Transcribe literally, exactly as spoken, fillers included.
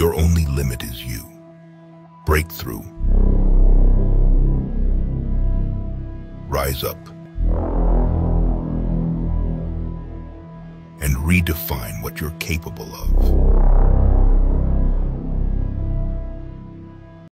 Your only limit is you. Break through. Rise up. And redefine what you're capable of.